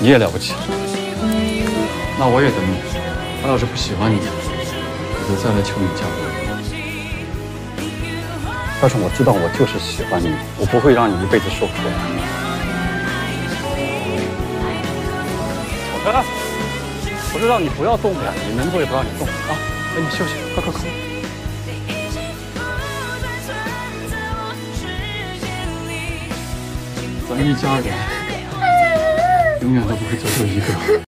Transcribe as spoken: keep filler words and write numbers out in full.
你也了不起，那我也等你。他要是不喜欢你，我就再来求你嫁给我。但是我知道我就是喜欢你，我不会让你一辈子受苦。小哥，我是让你不要动的呀，你能动也不让你动啊！哎，你休息，快快快。 咱们一家人永远都不会走丢一个。